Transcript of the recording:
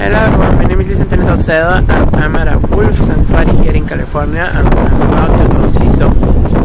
Hello everyone, my name is Luis Antonio Salcedo and I'm at a wolf sanctuary here in California and I'm about to go see some